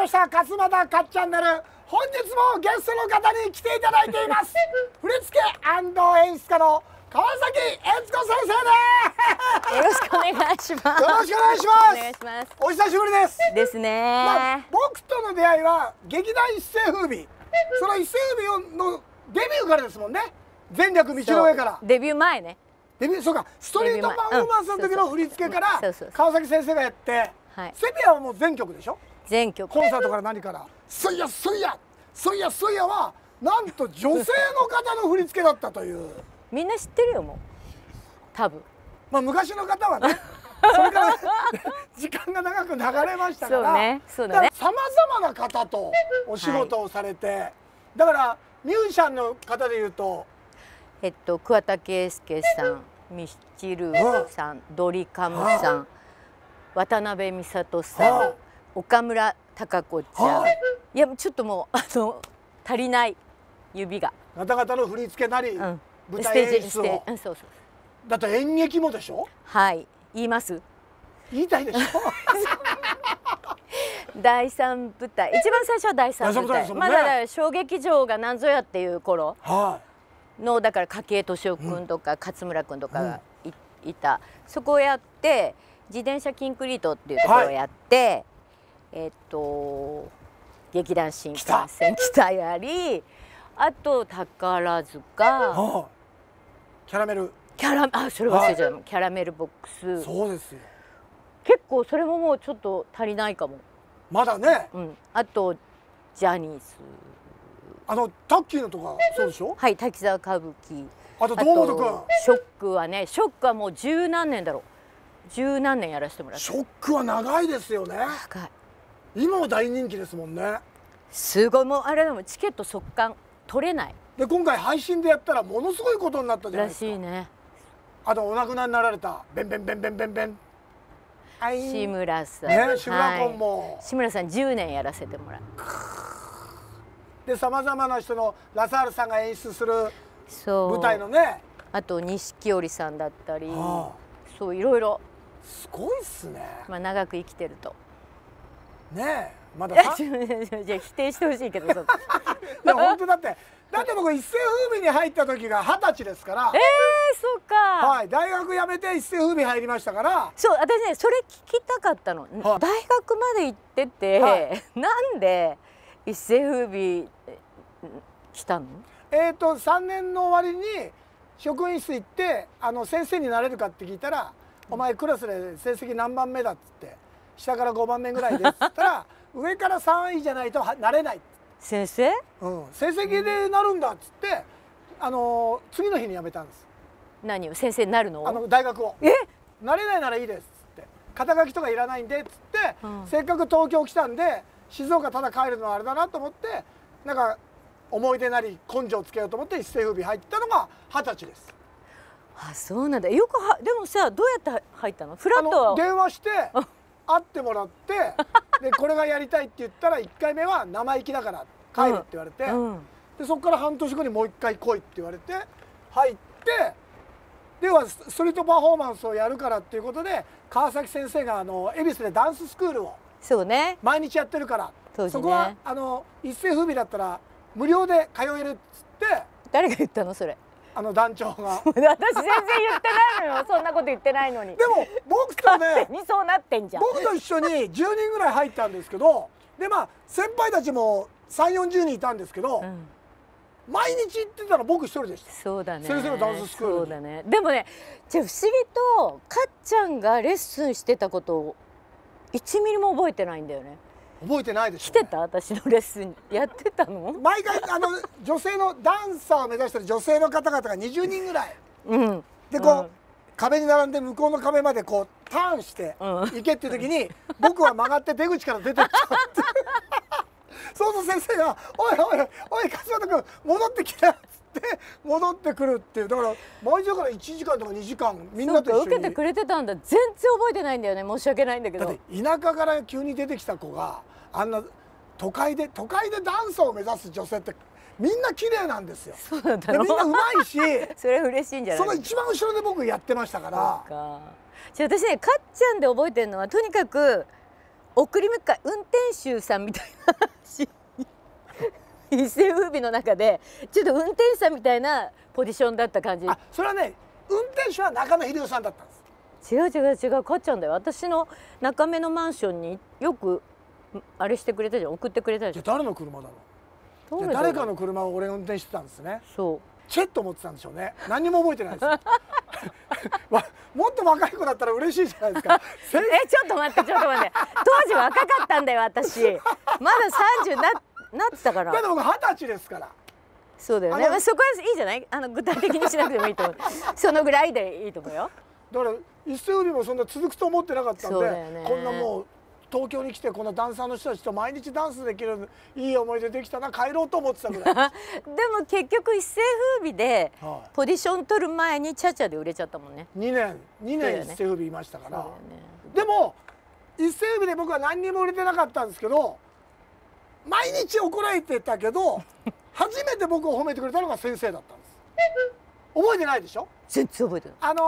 した。勝俣かっチャンネル。本日もゲストの方に来ていただいています。振付演出家の川崎悦子先生よろしくお願いします。 です。よろしくお願いします。 お願いします。 お久しぶりです。 ですね。 僕との出会いは劇団一世風靡。その一世風靡のデビューからですもんね。前略道の上から。 デビュー前ね。 そうか、ストリートパフォーマンスの時の振り付けから川崎先生がやって、セピアはもう全曲でしょ。 全曲。 コンサートから何から。そいやそいやそいやそいやはなんと女性の方の振り付けだったという。 みんな知ってるよもう。多分。 まあ昔の方はね。それから時間が長く流れましたから。 そうだね。 さまざまな方とお仕事をされて、だからミュージシャンの方でいうと。 桑田佳祐さん、ミスチルさん、ドリカムさん、渡辺美里さん、岡村孝子ちゃん。いやちょっともう足りない指が。 方々の振り付けなり、舞台演出を。 そう。 だって演劇もでしょ。 はい、言います。 言いたいでしょ。 第三舞台、一番最初は第三舞台。まだ小劇場が何ぞやっていう頃。のだから筧敏夫君とか勝村君とかがいた、そこをやって自転車キンクリートっていうところをやって、劇団新幹線来たやり、あと宝塚、 キャラメルそれ忘れちゃう、キャラメルボックス。 そうですよ。 結構それももうちょっと足りないかもまだね。 あとジャニーズ、 タッキーのとかそうでしょ。 はい、滝沢歌舞伎。 あと堂本君。 ショックはね、ショックはもう十何年だろう。十何年やらせてもらって。 ショックは長いですよね。 長い。 今は大人気ですもんね。 すごい、もうあれでもチケット即完取れない。 で今回配信でやったらものすごいことになったじゃないですか。 らしいね。 お亡くなりになられたベンベンベンベンベンベン。 志村さん。 ね、志村君も。 志村さん10年やらせてもらう。 でさまざまな人のラサールさんが演出する舞台のね、 あと錦織さんだったり、そういろいろすごいっすね。 まあ長く生きてるとねえ、まだじゃあ否定してほしいけどいや本当だって僕一世風靡に入った時が20歳ですから。 そうか。 はい、大学辞めて一世風靡入りましたから。 そう、私ねそれ聞きたかったの。大学まで行っててなんで一世風靡来たの ？3年の終わりに職員室行って先生になれるかって聞いたら「お前クラスで成績何番目だ」っつって「下から5番目ぐらいで」っつったら「上から3位じゃないとなれない」 先生？ 成績でなるんだっつって次の日に辞めたんです。 何を先生になるの？ 大学を。なれないならいいですっつって肩書きとかいらないんでっつって、せっかく東京来たんで静岡ただ帰るのはあれだなと思ってなんか思い出なり根性つけようと思って一世風靡入ったのが20歳です。 あ、そうなんだ。よくでもさ、どうやって入ったの？フラットは電話して会ってもらってでこれがやりたいって言ったら1回目は生意気だから帰るって言われて、でそこから半年後にもう1回来いって言われて入って、ではストリートパフォーマンスをやるからっていうことで川崎先生が恵比寿でダンススクールを毎日やってるから、そこは一世風靡だったら無料で通えるっつって。 誰が言ったのそれ？ 団長が。 私全然言ってないのよ。そんなこと言ってないのに。 でも僕とね、 勝手にそうなってんじゃん。 僕と一緒に10人ぐらい入ったんですけど、で先輩たちも3、40人いたんですけど、毎日行ってたら僕一人でした。 そうだね。 先生のダンススクールに。 そうだね。でもね、じゃあ不思議とかっちゃんがレッスンしてたことを1ミリも覚えてないんだよね。 覚えてないでしょ。 来てた？私のレッスンやってたの？ 毎回女性のダンサーを目指してる女性の方々が20人ぐらい。で壁に並んで向こうの壁までターンして行けっていう時に僕は曲がって出口から出てっちゃって。そうすると先生が「おいおいおい勝俣君戻ってきた」っつって戻ってくるっていう。だから毎日から1時間とか2時間みんなと一緒に受けてくれてたんだ。全然覚えてないんだよね。申し訳ないんだけど。 だって田舎から急に出てきた子があんな都会でダンスを目指す女性ってみんな綺麗なんですよ。 そうだったの？ みんなうまいしそれ嬉しいんじゃない？ その一番後ろで僕やってましたから。 じゃあ私ねかっちゃんで覚えてるのはとにかく送り迎え運転手さんみたいな一世風靡の中でちょっと運転手さんみたいなポジションだった感じ。 あ、それはね、運転手は中野秀夫さんだったんです。 違うかっちゃんだよ。私の中目のマンションによくあれしてくれたじゃん、送ってくれたじゃん。 じゃあ誰の車だろう。じゃあ誰かの車を俺が運転してたんですね。 そう。 チェット持ってたんでしょうね。何にも覚えてないですもっと若い子だったら嬉しいじゃないですか。 ちょっと待って当時若かったんだよ私。まだ30なってたから。 だって僕20歳ですから。 そうだよね。そこはいいじゃない。具体的にしなくてもいいと思う。そのぐらいでいいと思うよ。 だから一世風靡もそんな続くと思ってなかったんで、ね、こんなもう東京に来てこのダンサーの人たちと毎日ダンスできるいい思い出できたな、帰ろうと思ってたぐらいでも結局一世風靡でポジション取る前にチャチャで売れちゃったもんね。2 年一世風靡いましたから、ね、でも一世風靡で僕は何にも売れてなかったんですけど、毎日怒られてたけど初めて僕を褒めてくれたのが先生だったんです。覚えてないでしょ。 全然覚えてない。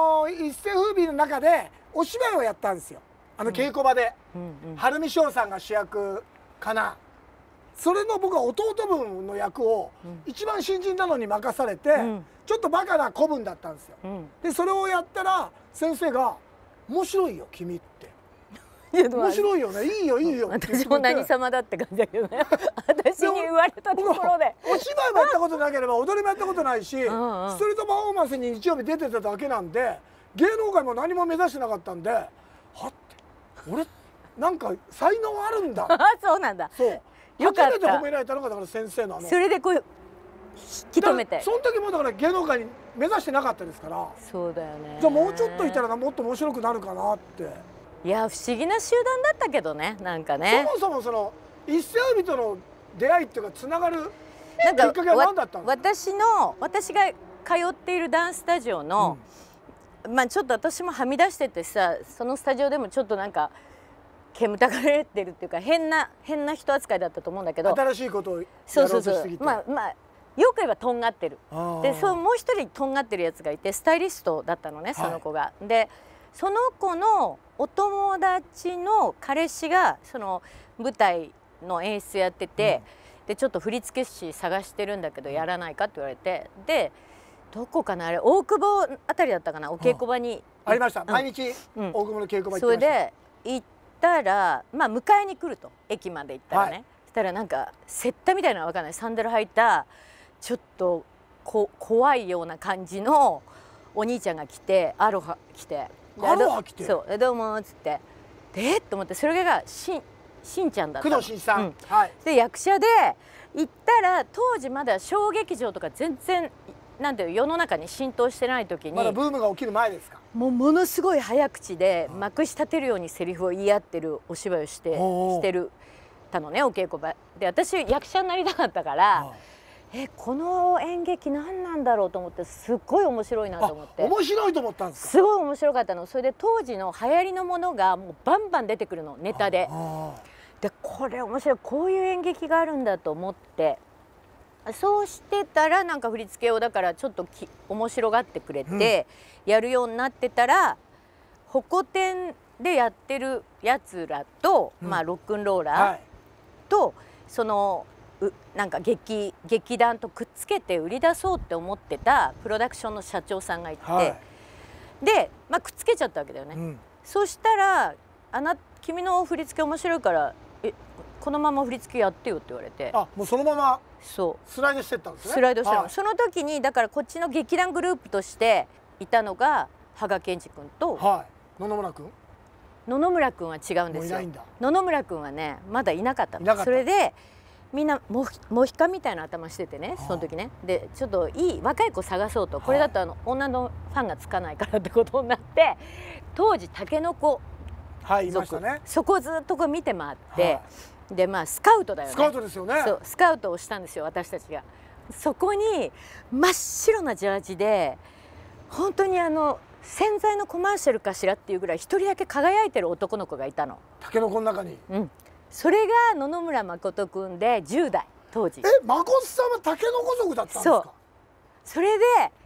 一世風靡の中でお芝居をやったんですよ。稽古場で、晴海翔さんが主役かな。それの僕は弟分の役を一番新人なのに任されて、ちょっとバカな子分だったんですよ。でそれをやったら先生が「面白いよ君」って「面白いよね、いいよいいよ」って言ってくれて、 私も何様だって感じだけどね私に言われたところでお芝居もやったことなければ踊りもやったことないし、ストリートパフォーマンスに日曜日出てただけなんで、芸能界も何も目指してなかったんで、はって俺なんか才能あるんだそうなんだ。 そう初めて褒められたのがだから先生のそれでこう引き止めて、 その時もだから芸能界に目指してなかったですから。 そうだよね。 じゃあもうちょっといたらもっと面白くなるかなって。 いや不思議な集団だったけどね、なんかね。 そもそもその一世風靡との出会いっていうかつながるきっかけは何だったんですか。 私が通っているダンススタジオの、まあちょっと私もはみ出しててさ、そのスタジオでもちょっとなんか煙たがれてるっていうか変な人扱いだったと思うんだけど、 新しいことをやろうとしすぎて、 まあよく言えばとんがってる。でもう一人とんがってるやつがいて、スタイリストだったのね、その子が。でその子のお友達の彼氏がその舞台の演出やってて、でちょっと振付師探してるんだけどやらないかって言われて、でどこかな、あれ大久保あたりだったかな、お稽古場にありました。毎日大久保の稽古場行ってました。 それで行ったら、まあ迎えに来ると、駅まで行ったらね、そしたらなんかセッタみたいなのわかんない、サンダル履いたちょっと怖いような感じのお兄ちゃんが来て、アロハ着て、そうどうもっつって、と思って、それがしんちゃんだった。 工藤新さん。 で役者で行ったら、当時まだ小劇場とか全然なんていう世の中に浸透してない時に、 まだブームが起きる前ですか。 ものすごい早口でまくし立てるようにセリフを言い合ってるお芝居をしてるたのね、お稽古場で。私役者になりたかったから、この演劇何なんだろうと思って、すっごい面白いなと思って。 面白いと思ったんですか。 すごい面白かったの。それで当時の流行りのものがもうバンバン出てくるの、ネタで。でこれ面白い、こういう演劇があるんだと思って、そうしてたらなんか振り付けをだからちょっと面白がってくれてやるようになってたら、ホコ天でやってるやつらと、まあロックンローラーとそのなんか劇団とくっつけて売り出そうって思ってたプロダクションの社長さんがいて、で、まあ、くっつけちゃったわけだよね。そしたら君の振り付け面白いからこのまま振り付けやってよって言われて。 あ、もうそのままスライドしてったんですね。 スライドしたの。その時にだからこっちの劇団グループとしていたのが羽賀健二君と野々村君。 野々村君は違うんですよ。野々村君はねまだいなかったの。それでみんなモヒカみたいな頭しててね、その時ね。でちょっといい若い子探そうと、これだと女のファンがつかないからってことになって、当時タケノコ族、そこをずっとこう見て回って、でまあスカウトだよね。 スカウトですよね。 そうスカウトをしたんですよ、私たちが。そこに真っ白なジャージで、本当に洗剤のコマーシャルかしらっていうぐらい一人だけ輝いてる男の子がいたの。 タケノコの中に。 それが野々村誠君で10代当時。 誠さんはタケノコ族だったんですか。 それで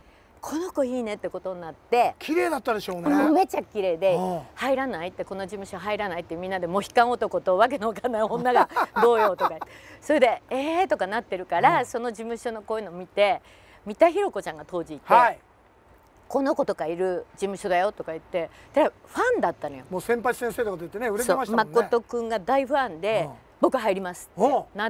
この子いいねってことになって、 綺麗だったでしょうね。 めちゃ綺麗で、入らないって、この事務所入らないってみんなでモヒカン男とわけのわかんない女がどうよとかそれでとかなってるから、その事務所のこういうの見て、三田寛子ちゃんが当時いて、この子とかいる事務所だよとか言って、でファンだったのよ。 もう先輩先生とか言ってね、売れてましたもんね。 誠くんが大ファンで、僕入りますってなって、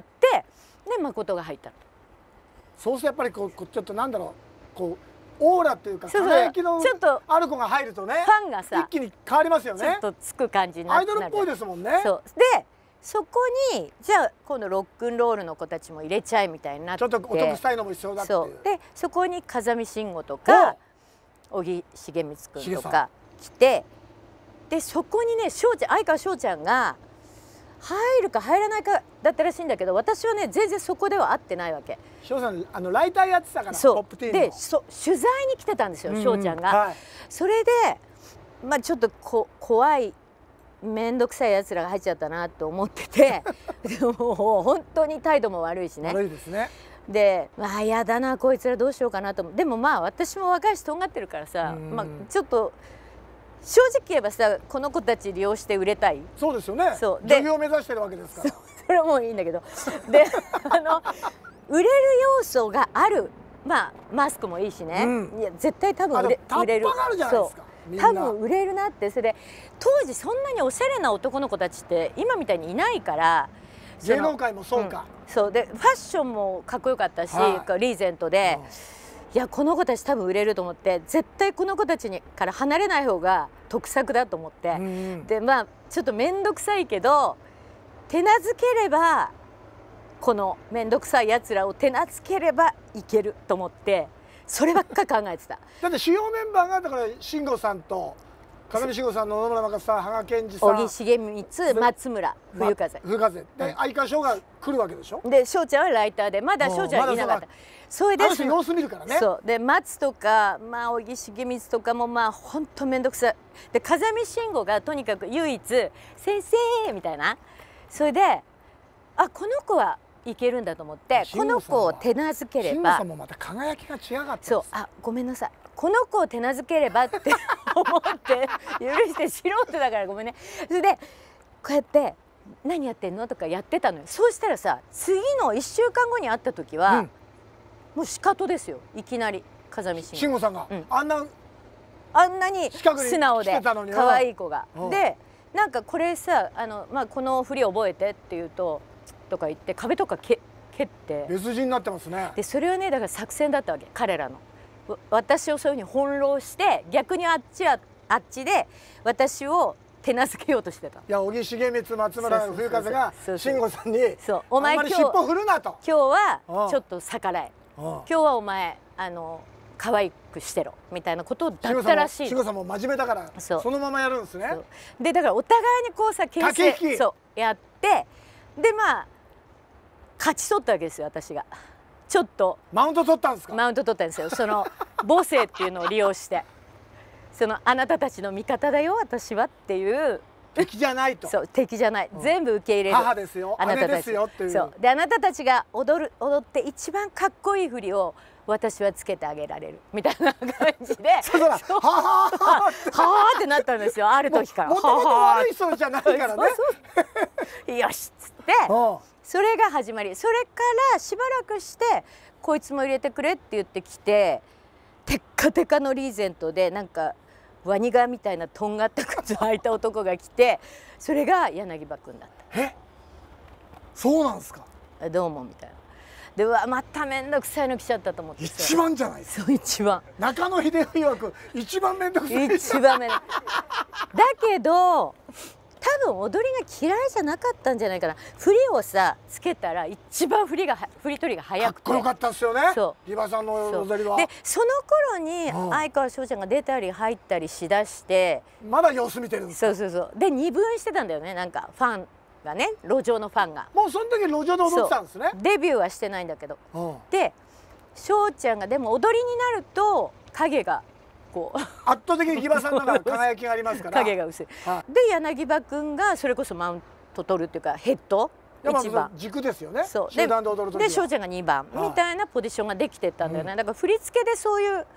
で誠が入ったの。 そうするとやっぱりこうちょっとなんだろう、こうオーラっていうか輝きのある子が入るとね、 ファンがさ一気に変わりますよね。 ちょっとつく感じになって、 アイドルっぽいですもんね。 そうで、そこにじゃあ今度ロックンロールの子たちも入れちゃえみたいになって、 ちょっとお得したいのも一緒だっていう。 そうで、そこに風見慎吾とか小木重光君とか来て、でそこにね、相川翔ちゃんが入るか入らないかだったらしいんだけど、私はね全然そこでは会ってないわけ。 翔さんライターやってたから、 そうポップティーンの。 で取材に来てたんですよ、翔ちゃんが。それでまあちょっと怖い面倒くさいやつらが入っちゃったなと思っててでも本当に態度も悪いしね。 悪いですね。 で、まあやだなこいつらどうしようかなと。でもまあ私も若いしとんがってるからさ、まあちょっと正直言えばさ、この子たち利用して売れたい。 そうですよね。 そう女優を目指してるわけですから。 それはもういいんだけど、で売れる要素がある、まあマスクもいいしね、いや絶対多分売れる。 タッパがあるじゃないですか。 多分売れるなって。それで当時そんなにおしゃれな男の子たちって今みたいにいないから、 芸能界もそうか。 そうでファッションもかっこよかったし、リーゼントで、いやこの子たち多分売れると思って、絶対この子たちから離れない方が得策だと思って、でまあちょっと面倒くさいけど手なずければ、この面倒くさいやつらを手なずければいけると思って、そればっか考えてた。 だって主要メンバーがだから慎吾さんと風見慎吾さんの野々村真さん、羽賀健二さん、 小木重光、松村、冬風で相川翔が来るわけでしょ。 で翔ちゃんはライターで、まだ翔ちゃんはいなかった。それで様子見るからね。 そうで松とか、まあ小木重光とかもまあ本当面倒くさい。で風見慎吾がとにかく唯一「先生」みたいな。それでこの子はいけるんだと思って、この子を手なずければ。 慎吾さんもまた輝きが違かった。 そうごめんなさい、この子を手なずければって思って許して素人だからごめんね。それでこうやって「何やってんの?」とかやってたのよ。そうしたらさ、次の1週間後に会った時は、もうシカトですよ、いきなり風見慎吾さんが、あんなに素直で可愛い子が。でなんかこれさまあ、この振り覚えてって言うととか言って壁とか蹴って別人になってますね。 でそれはね、だから作戦だったわけ、彼らの。私をそういうふうに翻弄して、逆にあっちで私を手なずけようとしてた。 いや小木重光、松村、冬風が慎吾さんに「 お前今日尻尾振るな」と。 今日はちょっと逆らえ、今日はお前可愛くしてろみたいなことだったらしい。 慎吾さんも真面目だからそのままやるんですね。 でだからお互いにこうさ牽制やって、でまあ勝ち取ったわけですよ、私が。ちょっとマウント取ったんですか。 マウント取ったんですよ、その母性っていうのを利用して、あなたたちの味方だよ私はっていう。 敵じゃないと。 そう敵じゃない、全部受け入れる。 母ですよ、姉ですよっていう。 そうで、あなたたちが踊って一番かっこいい振りを私はつけてあげられるみたいな感じで、はあってなったんですよ、ある時から。 もともと悪い人じゃないからね。 よしっつってそれが始まり。それからしばらくしてこいつも入れてくれって言ってきて、テッカテカのリーゼントでなんかワニガみたいなとんがった靴を履いた男が来て、それが柳葉君だった。 そうなんですか。 どうもみたいな。でまた面倒くさいの来ちゃったと思って。 一番じゃないですか。 そう一番。 中野秀夫曰く一番面倒くさい。 一番面倒。だけど多分踊りが嫌いじゃなかったんじゃないかな。振りをさつけたら一番振り取りが早くて。 かっこよかったですよね。リバさんの踊りは。 でその頃に相川翔ちゃんが出たり入ったりしだして、 まだ様子見てるんですか。 そうで二分してたんだよね、なんかファンがね、路上のファンが。 もうその時路上で踊ってたんですね。 デビューはしてないんだけど。で翔ちゃんがでも踊りになると影がこう圧倒的に木場さんの方が輝きがありますから。 影が薄い。で柳葉君がそれこそマウント取るっていうかヘッド1番軸ですよね。 そう集団で踊る時は。 で翔ちゃんが2番みたいなポジションができてったんだよね。だから振り付けでそういう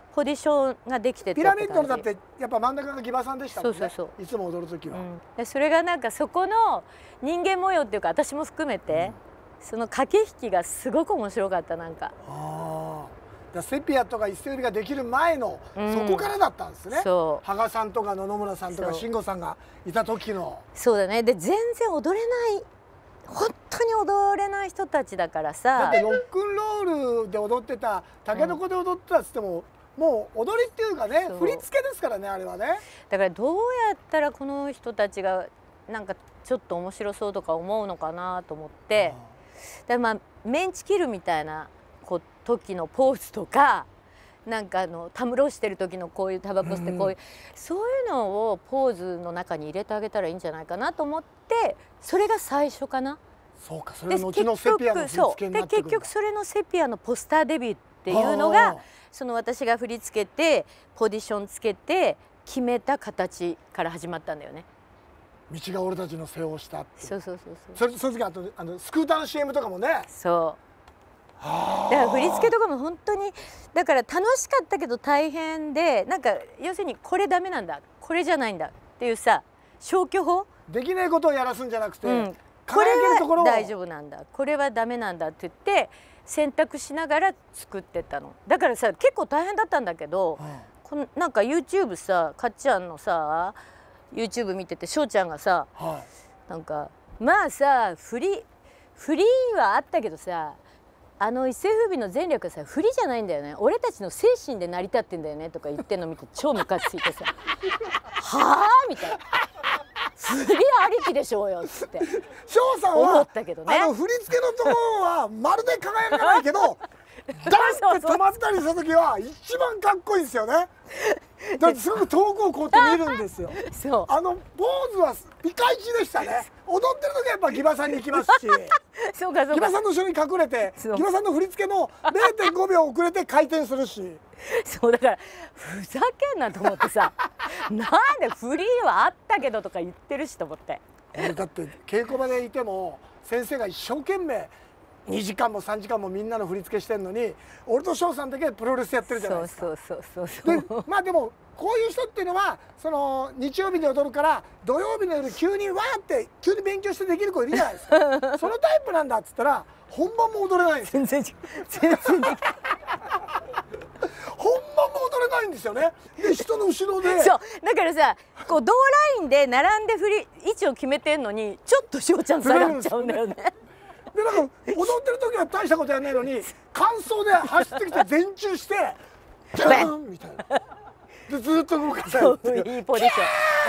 ポジションができてて、 ピラミッドのだってやっぱ真ん中がギバさんでしたもんね。 そうそうそう、 いつも踊る時は、 でそれがなんかそこの人間模様っていうか、私も含めて、その駆け引きがすごく面白かった。なんかセピアとか一世売りができる前の、そこからだったんですね。羽賀さんとか野々村さんとか慎吾さんがいた時の。 そうだね。で全然踊れない、本当に踊れない人たちだからさ。 だってロックンロールで踊ってた、タケノコで踊ってたっつっても、もう踊りっていうかね、振り付けですからね、あれはね。だからどうやったらこの人たちがなんかちょっと面白そうとか思うのかなと思って、だまあメンチ切るみたいな時のポーズとか、なんかたむろしてる時のこういうタバコ吸ってこういう、そういうのをポーズの中に入れてあげたらいいんじゃないかなと思って、それが最初かな。 そうか、それ後のセピアの振り付けになってくるんだ。 で結局それのセピアのポスターデビューっていうのが、その私が振り付けてポジションつけて決めた形から始まったんだよね。 道が俺たちの背をしたって。 そうそうそうそう。 その時あとスクーターの CM とかもね。 そう。だから振り付けとかも本当にだから楽しかったけど大変で、なんか要するにこれダメなんだ、これじゃないんだっていうさ、消去法できないことをやらすんじゃなくて、これは大丈夫なんだ、これはダメなんだって言って選択しながら作ってったの。だからさ結構大変だったんだけど、なんか YouTube さ、かっちゃんのさ YouTube 見てて、翔ちゃんがさ、なんかまあさフリーはあったけどさ、一世風靡の前略はさ振りじゃないんだよね、俺たちの精神で成り立ってんだよねとか言ってんの見て超ムカついてさはあみたいな、振りありきでしょうよっつって翔さんは思ったけどね。 振り付けのところはまるで輝かないけどダンって止まったりした時は一番かっこいいですよね。だってすごく遠くをこうやって見るんですよ。 そう、 ポーズはピカイチでしたね。踊ってる時はやっぱギバさんに行きますしそうかそうか、 ギバさんの後ろに隠れて、ギバさんの振り付けの 0.5 秒遅れて回転するしそうだからふざけんなと思ってさなんでフリーはあったけどとか言ってるしと思って。 だって稽古場でいても先生が一生懸命2時間も3時間もみんなの振り付けしてるのに、俺と翔さんだけプロレスやってるじゃないですか。でまあでもこういう人っていうのはその日曜日に踊るから土曜日の夜急にわーって急に勉強してできる子いるじゃないですかそのタイプなんだっつったら本番も踊れないんですよ。全然できない本番も踊れないんですよね。で人の後ろでそうだからさ、こう同ラインで並んで位置を決めてんのにちょっと翔ちゃん下がっちゃうんだよね。 でなんか踊ってる時は大したことやんないのに間奏で走ってきて前宙してジャーンみたいなでずっと動かさないっていう、 いいポジショ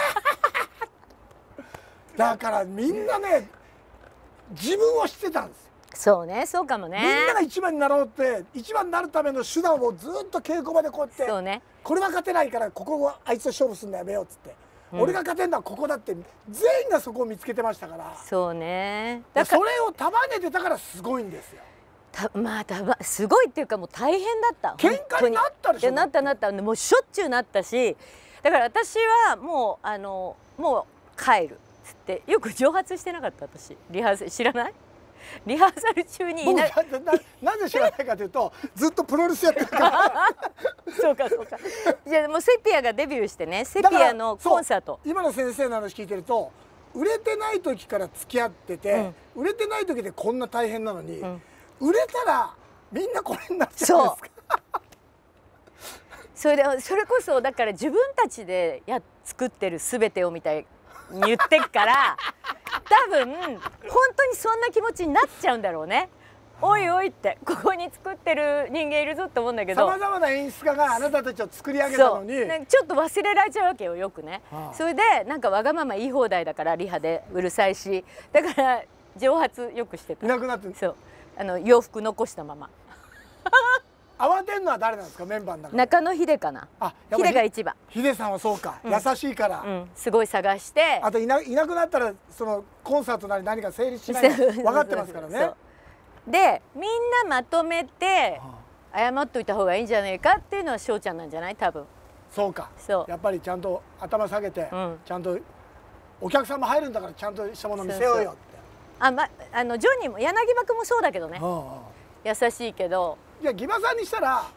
ンだからみんなね自分を知ってたんですよ。 そうね、そうかもね。 みんなが一番になろうって一番になるための手段をずっと稽古場でこうやって、そうね、これは勝てないからここをあいつと勝負するのやめようっつって、俺が勝てるのはここだって全員がそこを見つけてましたから。 そうね、 だからそれを束ねてたからすごいんですよ。 まあすごいっていうかもう大変だった。 喧嘩になったでしょ。 なったもうしょっちゅうなったし、だから私はもうもう帰るっつってよく蒸発してなかった私。リハーサル知らない？リハーサル中になぜ知らないかというとずっとプロレスやってるからそうかそうか。じゃあもうセピアがデビューしてね、セピアのコンサート。 今の先生の話聞いてると売れてない時から付き合ってて、売れてない時でこんな大変なのに、売れたらみんなこれになっちゃうんですかそれこそだから自分たちで作ってる全てをみたいに言ってっから多分本当にそんな気持ちになっちゃうんだろうね。おいおいってここに作ってる人間いるぞって思うんだけど、 さまざまな演出家があなたたちを作り上げたのにちょっと忘れられちゃうわけよ、よくね。それでなんかわがまま言い放題だからリハでうるさいし、だから蒸発よくしてた。 いなくなってそう洋服残したまま慌てんのは誰なんですか、メンバーの中で。 中野秀かな。秀が一番。 秀さんはそうか、優しいから、 すごい探して、 あといなくなったらそのコンサートなり何か成立しないの分かってますからね。 でみんなまとめて謝っといた方がいいんじゃないかっていうのは翔ちゃんなんじゃない、多分。 そうか、やっぱりちゃんと頭下げて、ちゃんとお客さんも入るんだからちゃんとしたもの見せようよって。 ジョニーも柳葉君もそうだけどね、優しいけど。 いやギバさんにしたら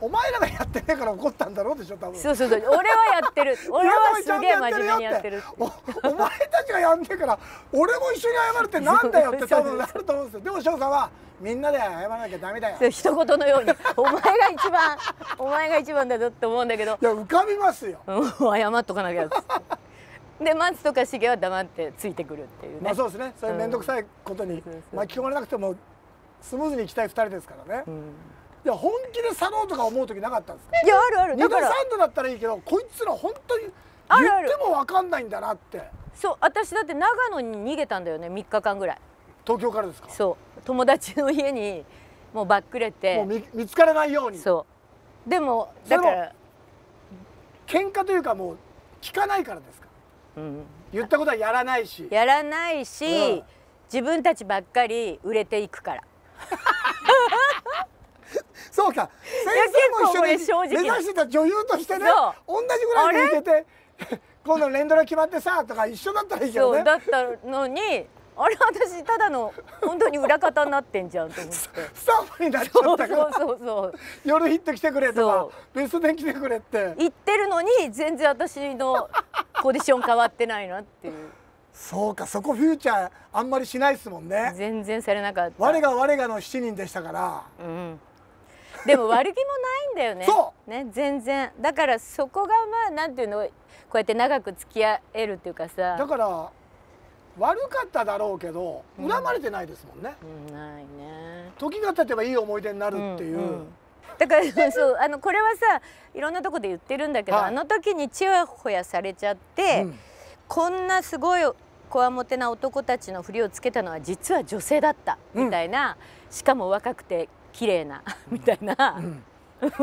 お前らがやってねえから怒ったんだろうでしょ多分。 そうそうそう、俺はやってる、俺はすげえ真面目にやってる。 お前たちがやんねえから俺も一緒に謝るってなんだよって多分なると思うんですよ。でも翔さんはみんなで謝らなきゃダメだよ。 一言のようにお前が一番だぞって思うんだけど。 いや浮かびますよ。 謝っとかなきゃっつって。で松とかしげは黙ってついてくるっていうね。 まあそうですね。そういう面倒くさいことに巻き込まれなくてもスムーズに行きたい2人ですからね。いや本気で去ろうとか思う時なかったんですか？ いやあるある。 2度3度だったらいいけど、こいつら本当に言っても分かんないんだなって。 そう、私だって長野に逃げたんだよね、3日間ぐらい。 東京からですか？ そう、友達の家にもうばっくれて、 もう見つからないように。 そうでもだから喧嘩というかもう聞かないからですか？言ったことはやらないし、自分たちばっかり売れていくから。 そうか、先生も一緒に目指してた女優としてね、同じぐらいでいけて今度連ドラ決まってさとか一緒だったらいいけどね。 そうだったのに、あれ私ただの本当に裏方になってんじゃんと思ってスタッフになっちゃったから、 そう夜ヒット来てくれとかベスト10来てくれって言ってるのに全然私のポジション変わってないなっていう。 そうか、そこフューチャーあんまりしないですもんね。 全然されなかった。 我がの7人でしたから。 でも悪気もないんだよね。ね、全然。だからそこがまあなんていうの、こうやって長く付き合えるっていうかさ。 だから悪かっただろうけど恨まれてないですもんね。 ないね。 時が経てばいい思い出になるっていう。 だからそうこれはさいろんなとこで言ってるんだけど、あの時にちやほやされちゃって、こんなすごいこわもてな男たちの振りをつけたのは実は女性だったみたいな、しかも若くて綺麗なみたいな。だって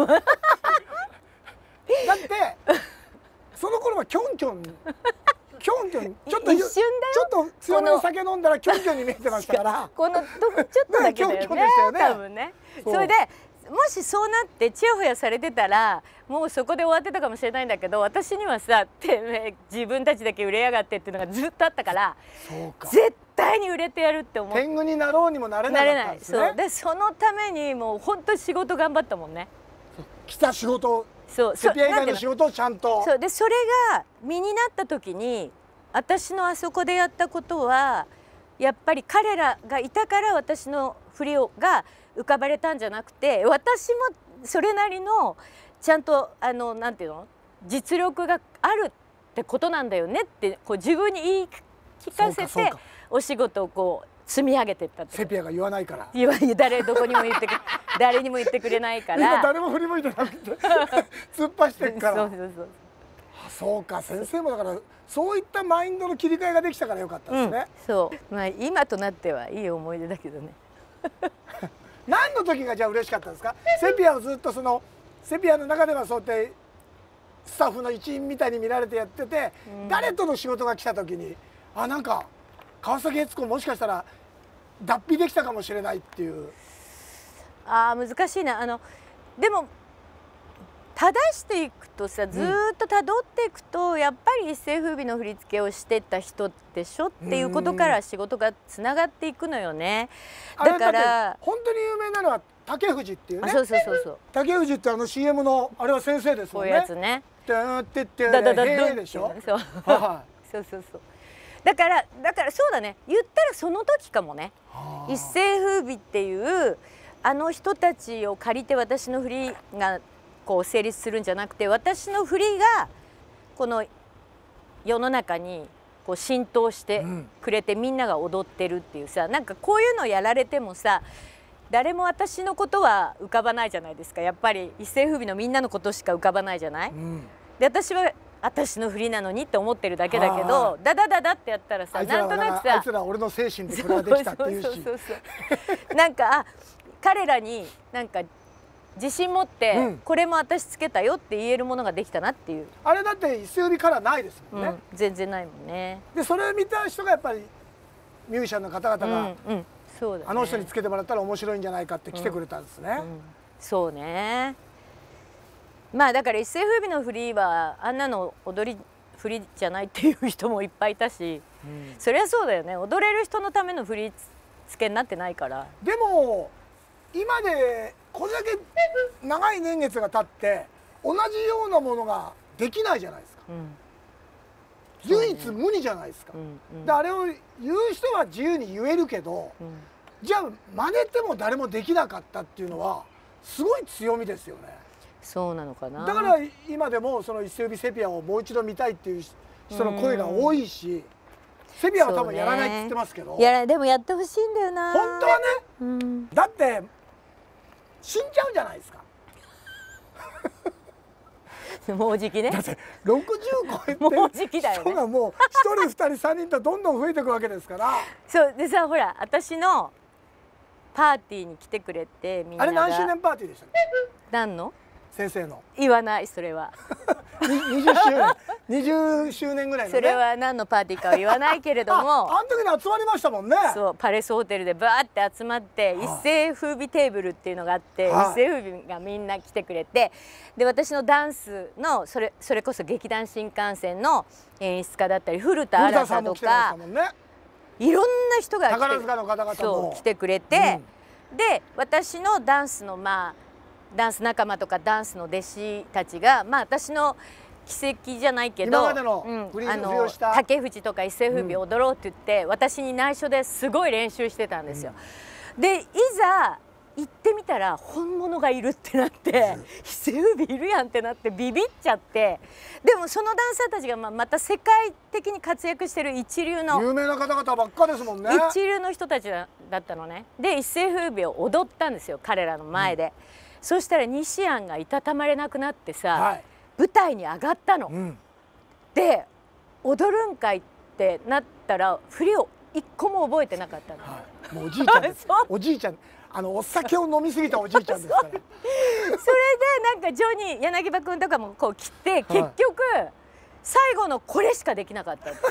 その頃はキョンキョンちょっと一瞬だよ。 ちょっと強めの酒飲んだらキョンキョンに見えてましたから。 このちょっとだけだよね。多分ね。それでもしそうなってちやほやされてたらもうそこで終わってたかもしれないんだけど、私にはさてめえ自分たちだけ売れやがってっていうのがずっとあったから、絶対に売れてやるって思って。 天狗になろうにもなれなかったんですね。 そうでそのためにもう本当仕事頑張ったもんね。 来た仕事、セピア以外の仕事をちゃんと。 そうでそれが身になった時に、私のあそこでやったことはやっぱり彼らがいたから私の振りが浮かばれたんじゃなくて、私もそれなりのちゃんとなんていうの実力があるってことなんだよねってこう自分に言い聞かせてお仕事をこう積み上げていったって。 セピアが言わないから。 どこにも言って誰にも言ってくれないから。 今誰も振り向いてなくて突っ走ってるから。そうか、先生もだからそういったマインドの切り替えができたからよかったですね。 そうまあ今となってはいい思い出だけどね。 何の時がじゃあ嬉しかったですか？セピアをずっとセピアの中ではそうやってスタッフの一員みたいに見られてやってて、誰との仕事が来た時になんか川崎悦子もしかしたら脱皮できたかもしれないっていう。 難しいな。でも正していくとさ、ずっと辿っていくとやっぱり一世風靡の振り付けをしてた人でしょっていうことから仕事がつながっていくのよね。だから本当に有名なのは竹藤っていうね。 そう竹藤ってCM のあれは先生ですもんね。 こういうやつね。 ってってでしょ。 そうだからそうだね、言ったらその時かもね。一世風靡っていう人たちを借りて私の振りがこう成立するんじゃなくて、私の振りがこの世の中にこう浸透してくれて、みんなが踊ってるっていうさ、なんかこういうのやられてもさ誰も私のことは浮かばないじゃないですか。やっぱり一世風靡のみんなのことしか浮かばないじゃない。で私は私の振りなのにって思ってるだけだけど、ダダダダってやったらさ、なんとなくさ、 あいつら俺の精神でこれができたっていうし、 なんか彼らになんか自信持って、これも私つけたよって言えるものができたなっていう。 あれだって一世風靡からないですもんね。 全然ないもんね。 でそれを見た人がやっぱりミュージシャンの方々が、あの人につけてもらったら面白いんじゃないかって来てくれたんですね。 そうね。まあだから一世風靡の振りはあんなの踊り振りじゃないっていう人もいっぱいいたし、そりゃそうだよね。踊れる人のための振り付けになってないから。 でも今でこれだけ長い年月が経って同じようなものができないじゃないですか、唯一無二じゃないですか。であれを言う人は自由に言えるけど、じゃあ真似ても誰もできなかったっていうのはすごい強みですよね。 そうなのかな。 だから今でもその一世指セピアをもう一度見たいっていう人の声が多いし、セピアは多分やらないって言ってますけど、 でもやってほしいんだよな本当はね、だって死んじゃうじゃないですか。 もうじきね。 だって60超えてもうじきだよね。 人がもう1人2人3人とどんどん増えていくわけですから。 そうでさ、ほら私のパーティーに来てくれて、みんなが。 あれ何周年パーティーでしたっけ？ 何の？ 先生の。 言わない、それは。 20周年ぐらいのね。 それは何のパーティーかは言わないけれども。 あの時に集まりましたもんね。 そう、パレスホテルでバーって集まって、一世風靡テーブルっていうのがあって、一世風靡がみんな来てくれて、で私のダンスのそれこそ劇団新幹線の演出家だったり古田新太とか、いろんな人が宝塚の方々も来てくれて、で私のダンスのダンス仲間とかダンスの弟子たちが私の奇跡じゃないけど、竹藤とか一世風靡踊ろうって言って、私に内緒ですごい練習してたんですよ。でいざ行ってみたら本物がいるってなって、一世風靡いるやんってなってビビっちゃって、でもそのダンサーたちがまた世界的に活躍してる一流の有名な方々ばっかですもんね。 一流の人たちだったのね。で一世風靡を踊ったんですよ、彼らの前で。そしたら西安がいたたまれなくなってさ、舞台に上がったの。で踊るんかいってなったら振りを一個も覚えてなかったの。 もうおじいちゃんです。おじいちゃん、お酒を飲みすぎたおじいちゃんですから。それでなんかジョニー柳葉君とかもこう来て、結局最後のこれしかできなかったっていう。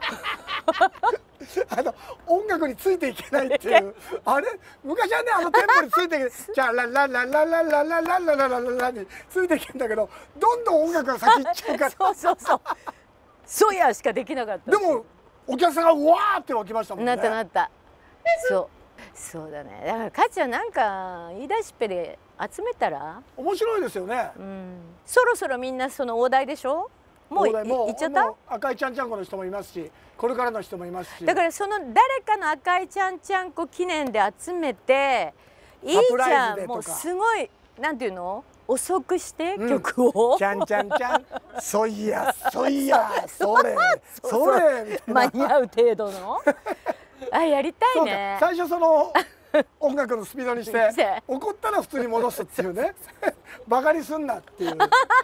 音楽についていけないっていう、あれ昔はね、テンポについていけじゃあララララララララララララについていけんだけど、どんどん音楽が先行っちゃうから。 そうやしかできなかった。 でもお客さんがうわーって湧きましたもんね。 なった。そうだね。だからかちゃんなんか言い出しっぺで集めたら面白いですよね。 そろそろみんなその大台でしょ。もう行っちゃった？ 赤いちゃんちゃんこの人もいますし、これからの人もいますし。 だからその誰かの赤いちゃんちゃんこ記念で集めて、いいじゃん。もうすごいなんていうの？遅くして曲を。 ちゃんちゃんちゃん、そいやそれみたいな。 間に合う程度の。やりたいね。 最初その音楽のスピードにして怒ったら普通に戻すっていうね。バカにすんなっていう。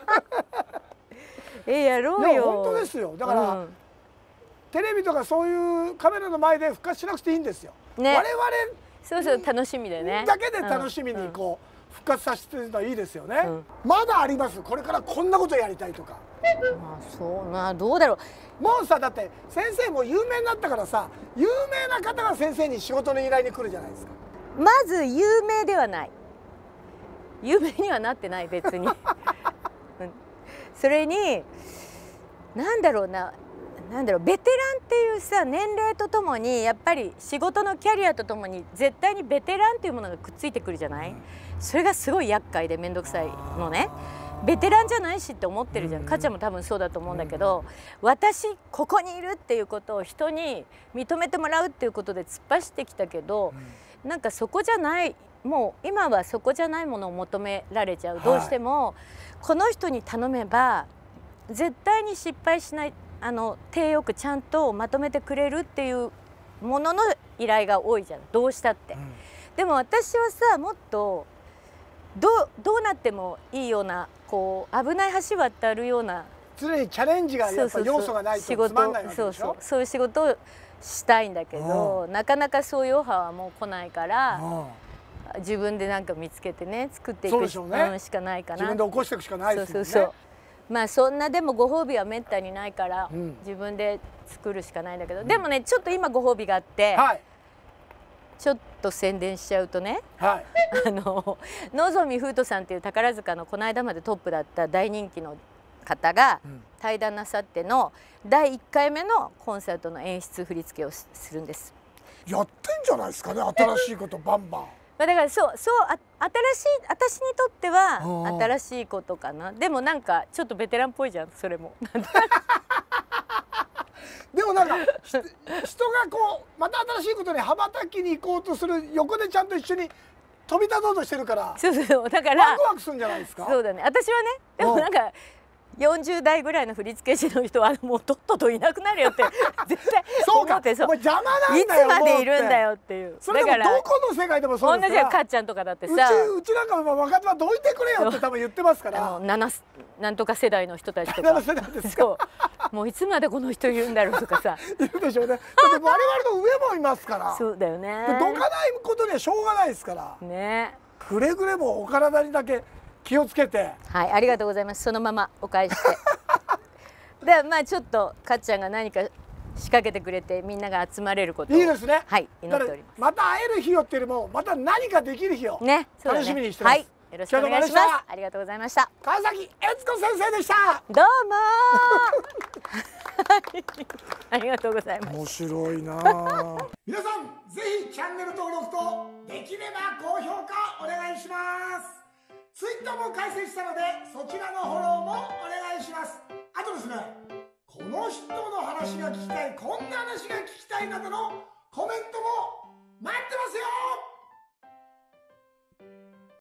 やろうよ。 本当ですよ。だから、テレビとかそういうカメラの前で復活しなくていいんですよ。我々 そう楽しみでね。 だけで楽しみにこう復活させてるのはいいですよね。まだあります。これからこんなことやりたいとか。 そうな、どうだろう。もうさ、だって先生も有名になったからさ、有名な方が先生に仕事の依頼に来るじゃないですか。 まず有名ではない。有名にはなってない、別に。それになんだろうベテランっていうさ、年齢とともにやっぱり仕事のキャリアとともに絶対にベテランっていうものがくっついてくるじゃない。それがすごい厄介で面倒くさいのね。ベテランじゃないしって思ってるじゃん。かちゃんも多分そうだと思うんだけど、私ここにいるっていうことを人に認めてもらうっていうことで突っ走ってきたけど、なんかそこじゃない、もう今はそこじゃないものを求められちゃう。どうしてもこの人に頼めば絶対に失敗しない、手よくちゃんとまとめてくれるっていうものの依頼が多いじゃん、どうしたって。でも私はさ、もっとどうなってもいいような、こう危ない橋渡るような、 常にチャレンジがやっぱ要素がないとつまんないわけでしょ。 そういう仕事をしたいんだけど、なかなかそういうオファーはもう来ないから、自分でなんか見つけてね、作っていくしかないかな。 自分で起こしていくしかないですもんね。 まあそんなでもご褒美はめったにないから、自分で作るしかないんだけど、でもね、ちょっと今ご褒美があって、ちょっと宣伝しちゃうとね、野添風斗さんっていう宝塚のこの間までトップだった大人気の方が対談なさっての第1回目のコンサートの演出振り付けをするんです。 やってんじゃないですかね、新しいことバンバン。 だから新しい私にとっては新しいことかな。でもなんかちょっとベテランっぽいじゃんそれも。 でもなんか人がこうまた新しいことに羽ばたきに行こうとする横でちゃんと一緒に飛び立とうとしてるから、 そうだからワクワクするんじゃないですか。 そうだね。私はね、でもなんか40代ぐらいの振付師の人はもうとっとといなくなるよって絶対思って、そう邪魔なんだよ、 いつまでいるんだよっていう。 それでもどこの世界でもそうですから。 同じよ、かっちゃんとかだってさ、 うちなんか若手はどいてくれよって多分言ってますから。 なんとか世代の人たちとか。 7世代ですか。 もういつまでこの人いるんだろうとかさ。 いるでしょうね。だって我々の上もいますから。 そうだよね。 どかないことにはしょうがないですから。 ね。 くれぐれもお体にだけ気をつけて。 はい、ありがとうございます。そのままお返して。で、まあちょっとかっちゃんが何か仕掛けてくれてみんなが集まれることをいいですね。 はい、祈っております。 また会える日よっていうよりもまた何かできる日をね、 楽しみにしてます。 はい、よろしくお願いします。ありがとうございました。 川崎悦子先生でした。 どうもありがとうございます。 面白いな。皆さんぜひチャンネル登録とできれば高評価お願いします。ツイッターも開設したのでそちらのフォローもお願いします。あとですね、この人の話が聞きたい、こんな話が聞きたいなどのコメントも